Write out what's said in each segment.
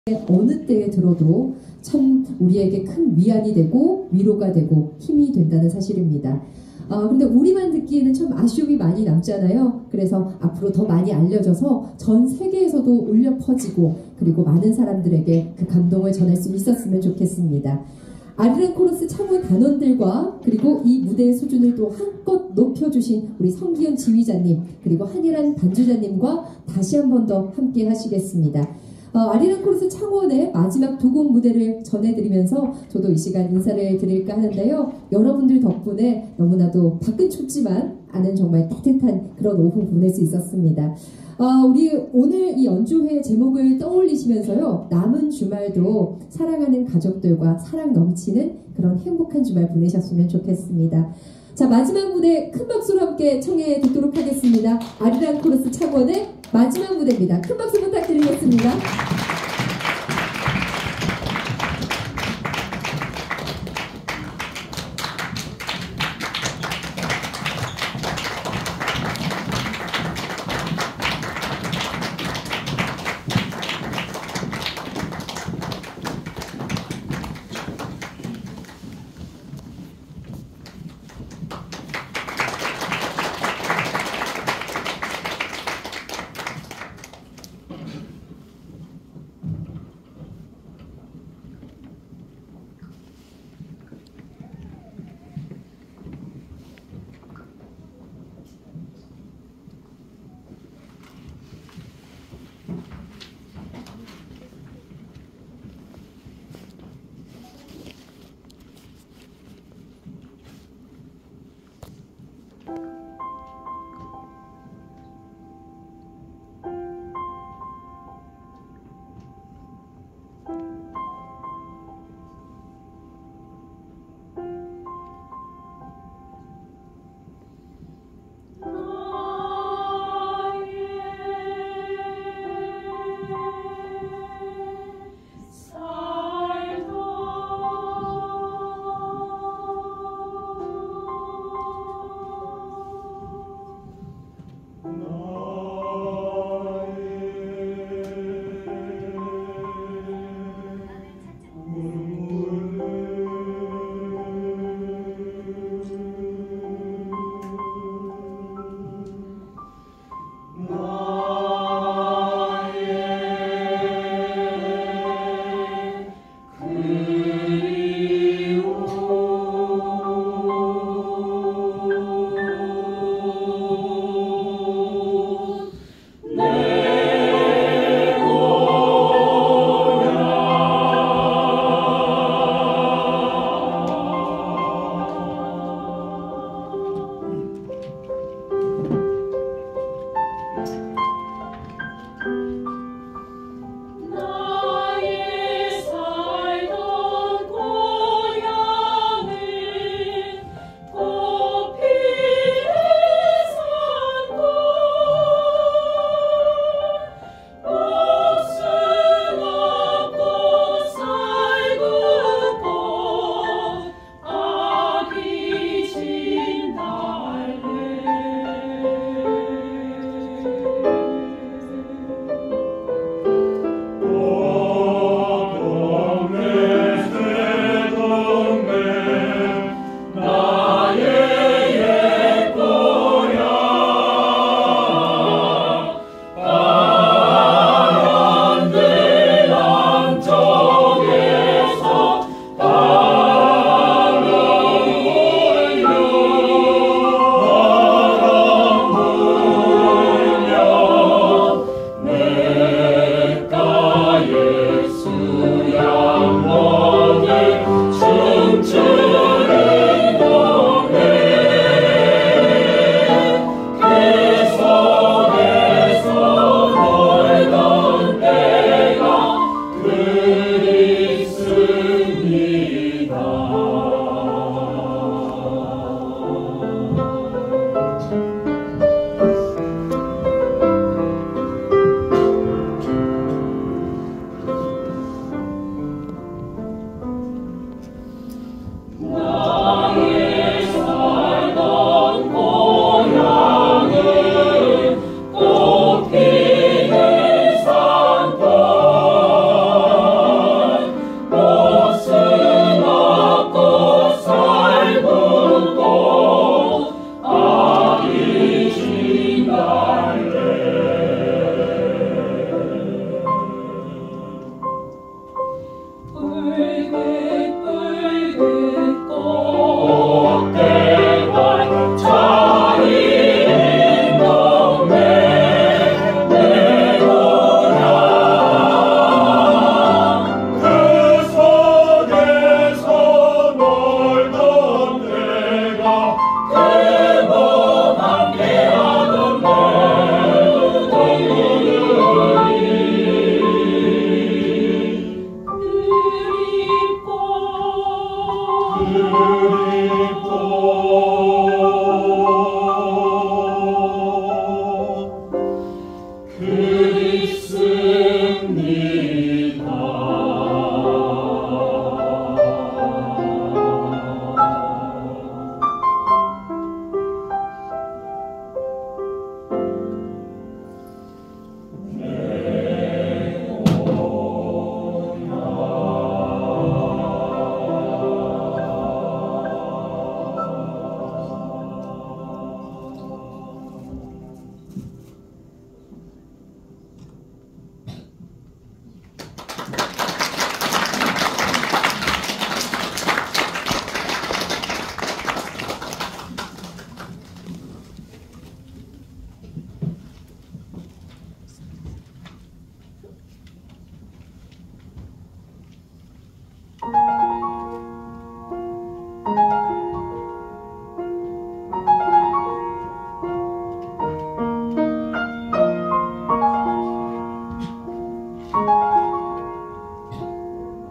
어느 때에 들어도 참 우리에게 큰 위안이 되고 위로가 되고 힘이 된다는 사실입니다. 근데 우리만 듣기에는 참 아쉬움이 많이 남잖아요. 그래서 앞으로 더 많이 알려져서 전 세계에서도 울려 퍼지고 그리고 많은 사람들에게 그 감동을 전할 수 있었으면 좋겠습니다. 아리랑 코러스 창원 단원들과 그리고 이 무대의 수준을 또 한껏 높여주신 우리 성기현 지휘자님 그리고 한예란 반주자님과 다시 한 번 더 함께 하시겠습니다. 아리랑 코러스 창원의 마지막 두 곡 무대를 전해드리면서 저도 이 시간 인사를 드릴까 하는데요. 여러분들 덕분에 너무나도 밖은 춥지만 안은 정말 따뜻한 그런 오후 보낼 수 있었습니다. 우리 오늘 이 연주회 제목을 떠올리시면서요. 남은 주말도 사랑하는 가족들과 사랑 넘치는 그런 행복한 주말 보내셨으면 좋겠습니다. 자, 마지막 무대 큰 박수로 함께 청해 듣도록 하겠습니다. 아리랑 코러스 창원의 마지막 무대입니다. 큰 박수 부탁드리겠습니다.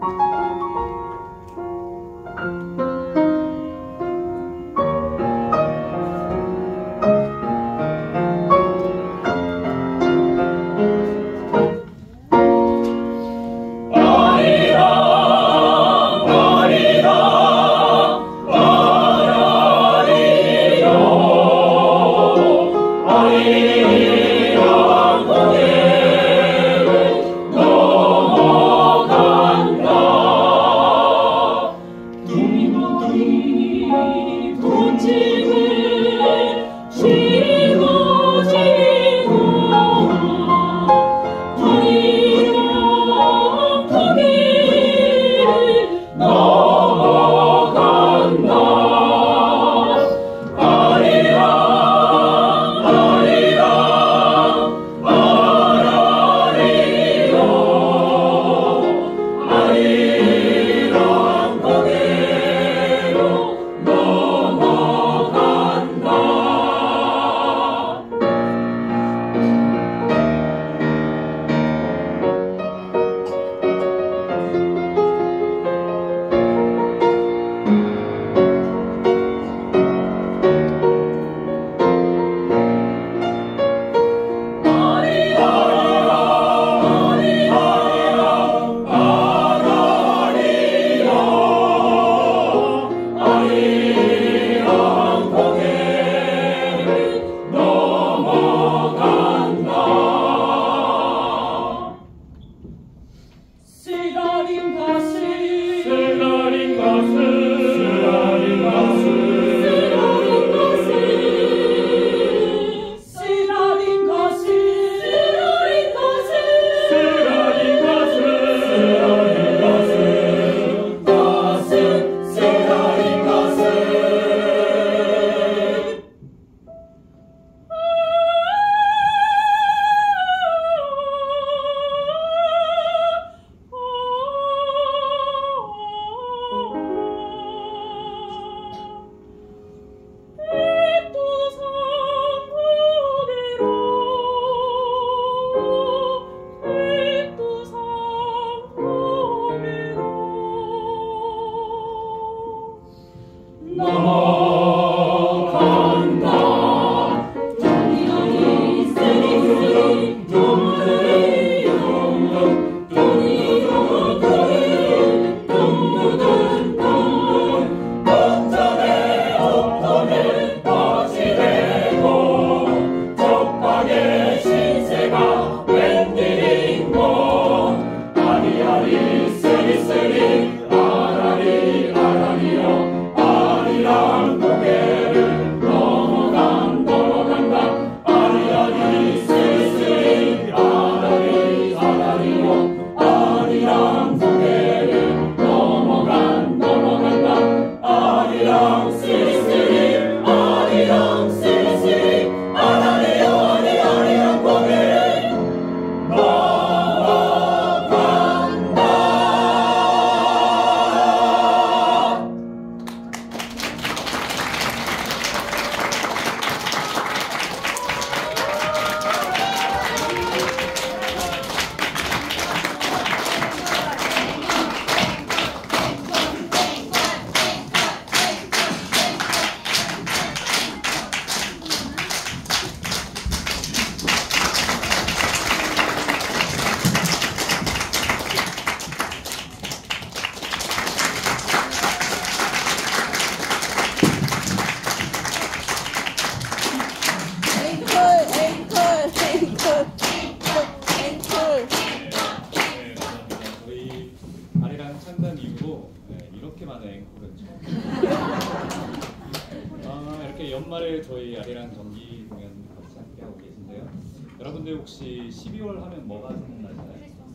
연말에 저희 아리랑 정기 공연 같이 함께하고 계신데요. 여러분들 혹시 12월 하면 뭐가 생각나시나요?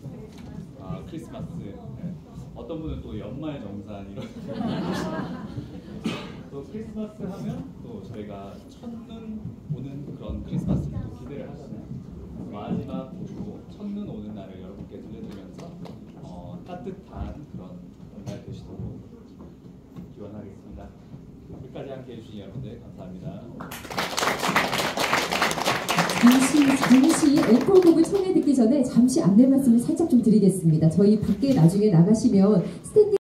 아, 크리스마스. 네. 어떤 분은 또 연말 정산 이런. 또 크리스마스 하면 또 저희가 첫눈 오는 그런 크리스마스를 또 기대를 하잖아요. 마지막 곡으로 첫눈 오는 날을 여러분께 들려드리면서 따뜻한 그런 연말 되시도록 기원하겠습니다. 끝까지 함께해 주신 여러분들 감사합니다. 잠시 앵콜곡을 청해 듣기 전 전에 잠시 안내 말씀을 살짝 좀 드리겠습니다. 저희 밖에 나중에 나가시면 스탠딩